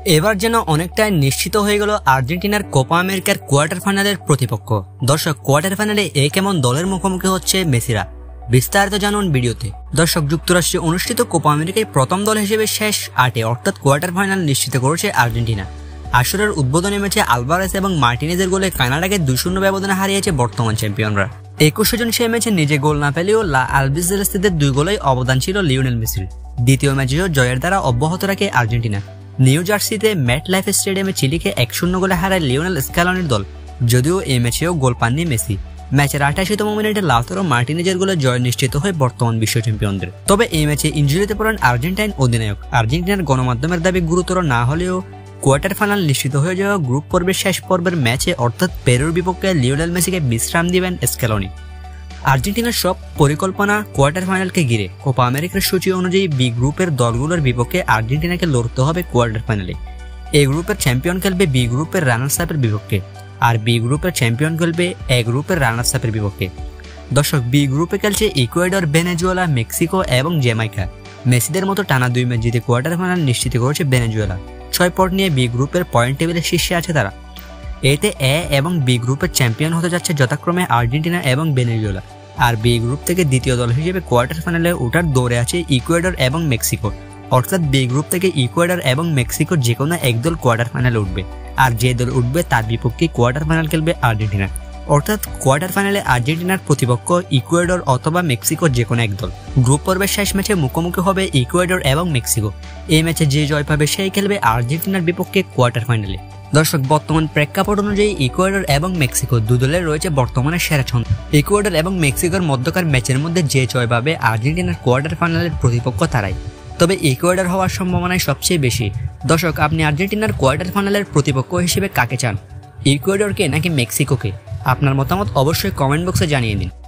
এবার যেন অনেকটাই নিশ্চিত হয়ে গেল আর্জেন্টিনার কোপা আমেরিকার কোয়ার্টার ফাইনালের প্রতিপক্ষ। দর্শক, কোয়ার্টার ফাইনালে কেমন দলের মুখোমুখি হচ্ছে মেসিরা, বিস্তারিত জানুন ভিডিওতে। দর্শক, যুক্তরাষ্ট্রে অনুষ্ঠিত কোপা আমেরিকায় প্রথম দল হিসেবে শেষ 8-এ অর্থাৎ কোয়ার্টার ফাইনাল নিশ্চিত করেছে আর্জেন্টিনা। আসরের উদ্বোধনী ম্যাচে আলভারেস এবং মার্টিনেজের গোলে কানাডাকে 2-0 ব্যবধানে হারিয়েছে বর্তমান চ্যাম্পিয়নরা। 21 জন সেই ম্যাচে নিজে গোল না পেলেও লা আলবিসেলেস্তেদের 2 গোলেই অবদান ছিল লিওনেল মেসির। দ্বিতীয় ম্যাচেও জয়ের দ্বারা অব্যাহত রাখে আর্জেন্টিনা। নিউ জার্সিতে ম্যাট লাইফ স্টেডিয়ামে চিলিকে 1-0 গোলে হারায় লিওনেল স্ক্যালোনির দল, যদিও এই ম্যাচেও গোল পাননি মেসি। ম্যাচের 88তম মিনিটে লাউতারো মার্টিনেজের গোলে জয় নিশ্চিত হয় বর্তমান বিশ্ব চ্যাম্পিয়নদের। তবে এই ম্যাচে ইনজুরিতে পড়েন আর্জেন্টাইন অধিনায়ক। আর্জেন্টিনার গণমাধ্যমের দাবি গুরুতর না হলেও কোয়ার্টার ফাইনাল নিশ্চিত হয়ে যাওয়া গ্রুপ পর্বের শেষ পর্বের ম্যাচে অর্থাৎ পেরুর বিপক্ষে লিওনেল মেসিকে বিশ্রাম দিবেন স্ক্যালোনি। আর্জেন্টিনার সব পরিকল্পনা কোয়ার্টার ফাইনালকে ঘিরে। কোপা আমেরিকার সূচি অনুযায়ী বি গ্রুপের দলগুলোর বিপক্ষে আর্জেন্টিনাকে লড়তে হবে কোয়ার্টার ফাইনালে। এ গ্রুপের চ্যাম্পিয়ন খেলবে বি গ্রুপের রানার্স আপের বিপক্ষে, আর বি গ্রুপের চ্যাম্পিয়ন খেলবে এ গ্রুপের রানার্স আপের বিপক্ষে। দর্শক, বি গ্রুপে খেলছে ইকুয়েডর, ভেনেজুয়েলা, মেক্সিকো এবং জ্যামাইকা। মেসিদের মতো টানা 2 ম্যাচ জিতে কোয়ার্টার ফাইনাল নিশ্চিত করেছে ভেনেজুয়েলা। 6 পয়েন্ট নিয়ে বি গ্রুপের পয়েন্ট টেবিলের শীর্ষে আছে তারা। এতে এ এবং বি গ্রুপের চ্যাম্পিয়ন হতে যাচ্ছে যথাক্রমে আর্জেন্টিনা এবং ভেনেজুয়েলা। আর বি গ্রুপ থেকে দ্বিতীয় দল হিসেবে কোয়ার্টার ফাইনালে ওঠার দৌড়ে আছে ইকুয়েডর এবং মেক্সিকো। অর্থাৎ বি গ্রুপ থেকে ইকুয়েডর এবং মেক্সিকোর যে কোনো এক দল কোয়ার্টার ফাইনালে উঠবে, আর যে দল উঠবে তার বিপক্ষে কোয়ার্টার ফাইনাল খেলবে আর্জেন্টিনা। অর্থাৎ কোয়ার্টার ফাইনালে আর্জেন্টিনার প্রতিপক্ষ ইকুয়েডর অথবা মেক্সিকোর যে কোনো এক দল। গ্রুপ পর্বের শেষ ম্যাচে মুখোমুখি হবে ইকুয়েডর এবং মেক্সিকো। এই ম্যাচে যে জয় পাবে সেই খেলবে আর্জেন্টিনার বিপক্ষে কোয়ার্টার ফাইনালে। দর্শক, বর্তমান প্রেক্ষাপট অনুযায়ী ইকুয়েডর এবং মেক্সিকো 2 দলের রয়েছে বর্তমানে সেরা ছন্দ। ইকুয়েডর এবং মেক্সিকোর মধ্যকার ম্যাচের মধ্যে যে জয় পাবে আর্জেন্টিনার কোয়ার্টার ফাইনালের প্রতিপক্ষ তারাই। তবে ইকুয়েডর হওয়ার সম্ভাবনাই সবচেয়ে বেশি। দর্শক, আপনি আর্জেন্টিনার কোয়ার্টার ফাইনালের প্রতিপক্ষ হিসেবে কাকে চান, ইকুয়েডরকে নাকি মেক্সিকোকে? আপনার মতামত অবশ্যই কমেন্ট বক্সে জানিয়ে দিন।